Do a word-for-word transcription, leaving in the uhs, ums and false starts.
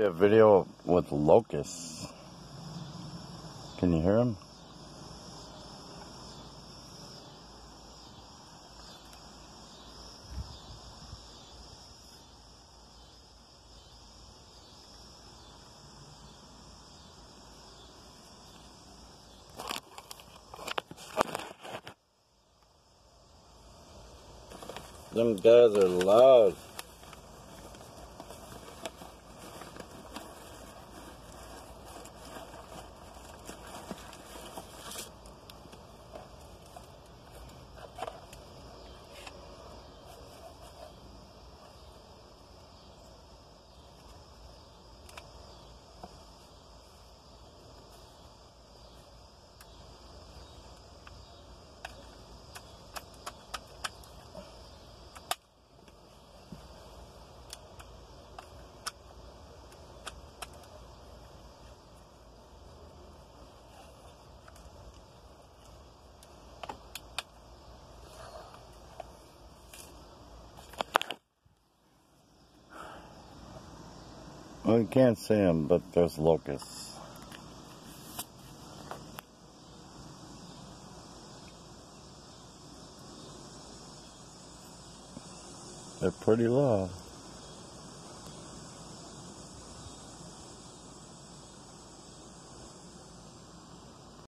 A video with locusts. Can you hear them? Them guys are loud. Well, you can't see them, but there's locusts. They're pretty loud.